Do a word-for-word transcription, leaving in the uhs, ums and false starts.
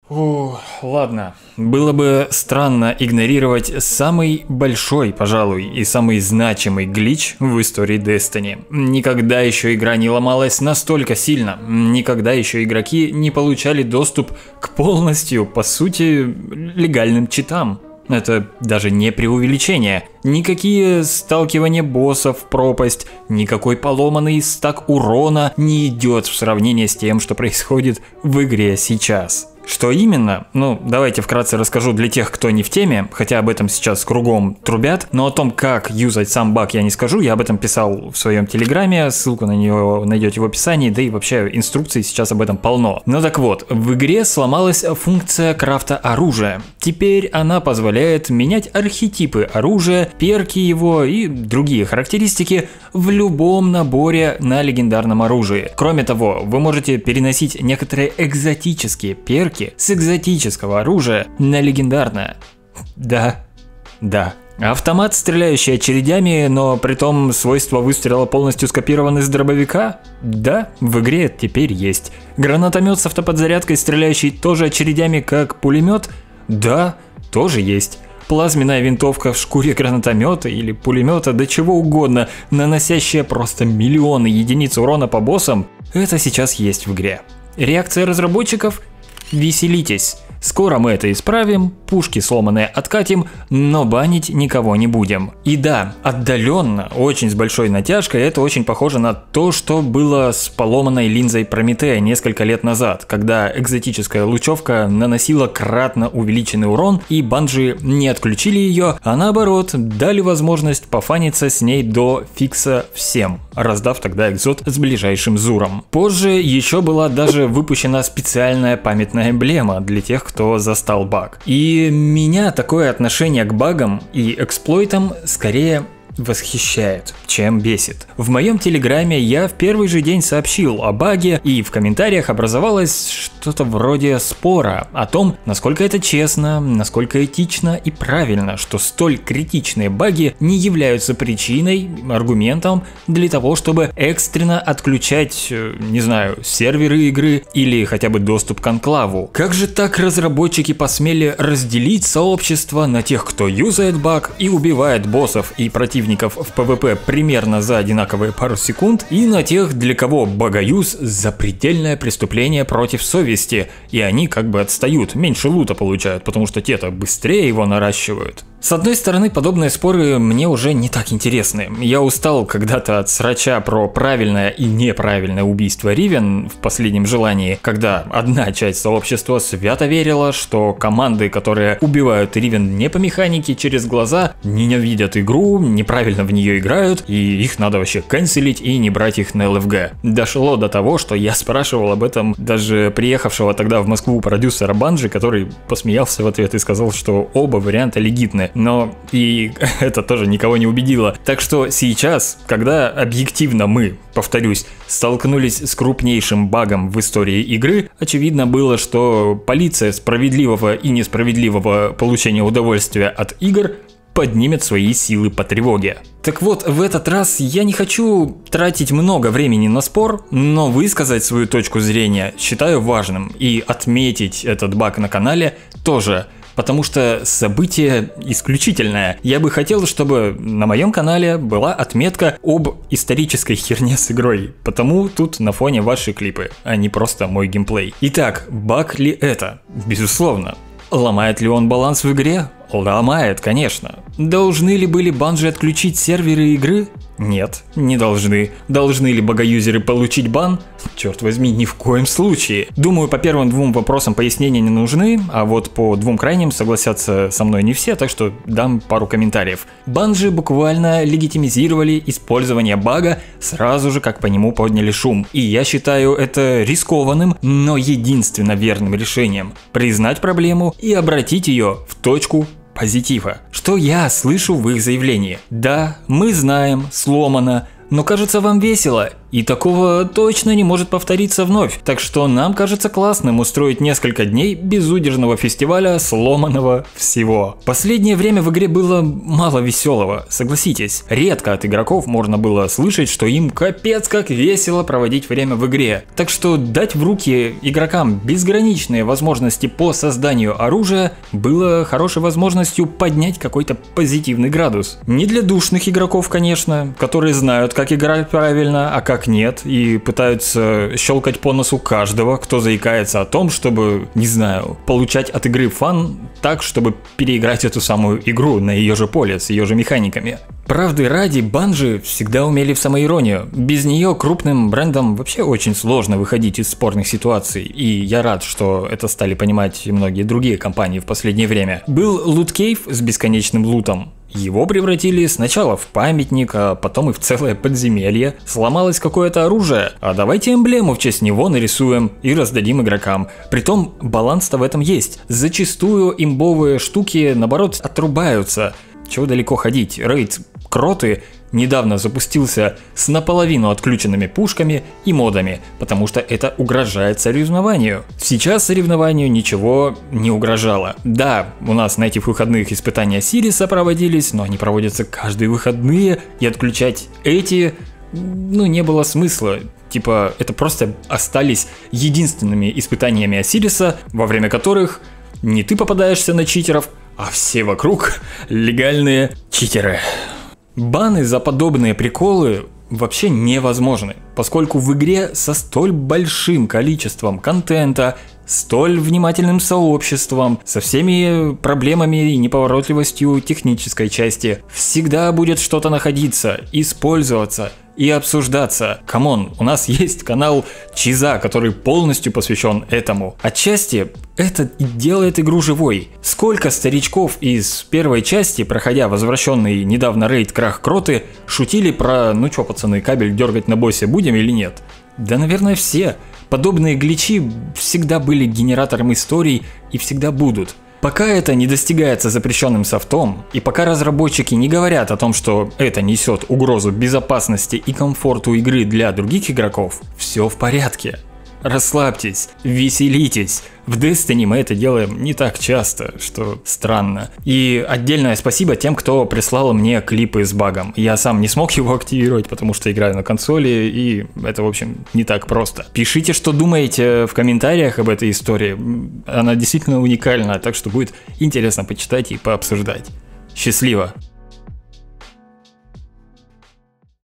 О, ладно. Было бы странно игнорировать самый большой, пожалуй, и самый значимый глич в истории Destiny. Никогда еще игра не ломалась настолько сильно. Никогда еще игроки не получали доступ к полностью, по сути, легальным читам. Это даже не преувеличение. Никакие сталкивания боссов в пропасть, никакой поломанный стак урона не идет в сравнение с тем, что происходит в игре сейчас. Что именно? Ну, давайте вкратце расскажу для тех, кто не в теме, хотя об этом сейчас кругом трубят, но о том, как юзать сам баг, я не скажу, я об этом писал в своем телеграме, ссылку на нее найдете в описании, да и вообще инструкций сейчас об этом полно. Ну так вот, в игре сломалась функция крафта оружия. Теперь она позволяет менять архетипы оружия, перки его и другие характеристики в любом наборе на легендарном оружии. Кроме того, вы можете переносить некоторые экзотические перки с экзотического оружия на легендарное. Да, да. Автомат, стреляющий очередями, но при том свойства выстрела полностью скопированы с дробовика? Да, в игре это теперь есть. Гранатомет с автоподзарядкой, стреляющий тоже очередями, как пулемет? Да, тоже есть. Плазменная винтовка в шкуре гранатомета или пулемета, да чего угодно, наносящая просто миллионы единиц урона по боссам, это сейчас есть в игре. Реакция разработчиков? Веселитесь. Скоро мы это исправим, пушки сломанные откатим, но банить никого не будем. И да, отдаленно, очень с большой натяжкой, это очень похоже на то, что было с поломанной линзой Прометея несколько лет назад, когда экзотическая лучевка наносила кратно увеличенный урон, и банжи не отключили ее, а наоборот, дали возможность пофаниться с ней до фикса всем, раздав тогда экзот с ближайшим зуром. Позже еще была даже выпущена специальная памятная эмблема для тех, кто застал баг. И меня такое отношение к багам и эксплойтам скорее восхищает, чем бесит. В моем телеграме я в первый же день сообщил о баге, и в комментариях образовалось что-то вроде спора о том, насколько это честно, насколько этично и правильно, что столь критичные баги не являются причиной, аргументом для того, чтобы экстренно отключать, не знаю, серверы игры или хотя бы доступ к анклаву. Как же так разработчики посмели разделить сообщество на тех, кто юзает баг и убивает боссов и противников в PvP примерно за одинаковые пару секунд, и на тех, для кого багаюз запредельное преступление против совести, и они как бы отстают, меньше лута получают, потому что те-то быстрее его наращивают. С одной стороны, подобные споры мне уже не так интересны. Я устал когда-то от срача про правильное и неправильное убийство Ривен в последнем желании, когда одна часть сообщества свято верила, что команды, которые убивают Ривен не по механике через глаза, ненавидят игру, неправильно в нее играют, и их надо вообще канцелить и не брать их на эл эф джи. Дошло до того, что я спрашивал об этом даже приехавшего тогда в Москву продюсера Банжи, который посмеялся в ответ и сказал, что оба варианта легитны. Но и это тоже никого не убедило. Так что сейчас, когда объективно мы, повторюсь, столкнулись с крупнейшим багом в истории игры, очевидно было, что полиция справедливого и несправедливого получения удовольствия от игр поднимет свои силы по тревоге. Так вот, в этот раз я не хочу тратить много времени на спор, но высказать свою точку зрения считаю важным, и отметить этот баг на канале тоже. Потому что событие исключительное. Я бы хотел, чтобы на моем канале была отметка об исторической херне с игрой. Потому тут на фоне ваши клипы, а не просто мой геймплей. Итак, баг ли это? Безусловно. Ломает ли он баланс в игре? Ломает, конечно. Должны ли были банжи отключить серверы игры? Нет, не должны. Должны ли багаюзеры получить бан? Черт возьми, ни в коем случае. Думаю, по первым двум вопросам пояснения не нужны, а вот по двум крайним согласятся со мной не все, так что дам пару комментариев. Банжи буквально легитимизировали использование бага сразу же, как по нему подняли шум. И я считаю это рискованным, но единственно верным решением. Признать проблему и обратить ее в точку позитива. Что я слышу в их заявлении? Да, мы знаем, сломано, но кажется, вам весело. И такого точно не может повториться вновь, так что нам кажется классным устроить несколько дней безудержного фестиваля сломанного всего. Последнее время в игре было мало веселого, согласитесь. Редко от игроков можно было слышать, что им капец как весело проводить время в игре. Так что дать в руки игрокам безграничные возможности по созданию оружия было хорошей возможностью поднять какой-то позитивный градус. Не для душных игроков, конечно, которые знают, как играть правильно, а как нет, и пытаются щелкать по носу каждого, кто заикается о том, чтобы, не знаю, получать от игры фан так, чтобы переиграть эту самую игру на ее же поле, с ее же механиками. Правды ради, Bungie всегда умели в самоиронию. Без нее крупным брендам вообще очень сложно выходить из спорных ситуаций, и я рад, что это стали понимать и многие другие компании в последнее время. Был лут-кейв с бесконечным лутом. Его превратили сначала в памятник, а потом и в целое подземелье. Сломалось какое-то оружие, а давайте эмблему в честь него нарисуем и раздадим игрокам. Притом баланс-то в этом есть. Зачастую имбовые штуки, наоборот, отрубаются. Чего далеко ходить, рейд Кроты недавно запустился с наполовину отключенными пушками и модами, потому что это угрожает соревнованию. Сейчас соревнованию ничего не угрожало. Да, у нас на этих выходных испытания Сириса проводились, но они проводятся каждые выходные, и отключать эти, ну, не было смысла. Типа, это просто остались единственными испытаниями Осириса, во время которых не ты попадаешься на читеров, а все вокруг легальные читеры. Баны за подобные приколы вообще невозможны, поскольку в игре со столь большим количеством контента, столь внимательным сообществом, со всеми проблемами и неповоротливостью технической части всегда будет что-то находиться, использоваться и обсуждаться. Камон, у нас есть канал Чиза, который полностью посвящен этому. Отчасти это делает игру живой. Сколько старичков из первой части, проходя возвращенный недавно рейд Крах Кроты, шутили про «ну чё, пацаны, кабель дергать на боссе будем или нет?» Да, наверное, все. Подобные гличи всегда были генератором историй и всегда будут. Пока это не достигается запрещенным софтом, и пока разработчики не говорят о том, что это несет угрозу безопасности и комфорту игры для других игроков, все в порядке. Расслабьтесь, веселитесь. В Destiny мы это делаем не так часто, что странно. И отдельное спасибо тем, кто прислал мне клипы с багом. Я сам не смог его активировать, потому что играю на консоли, и это, в общем, не так просто. Пишите, что думаете в комментариях об этой истории. Она действительно уникальна, так что будет интересно почитать и пообсуждать. Счастливо!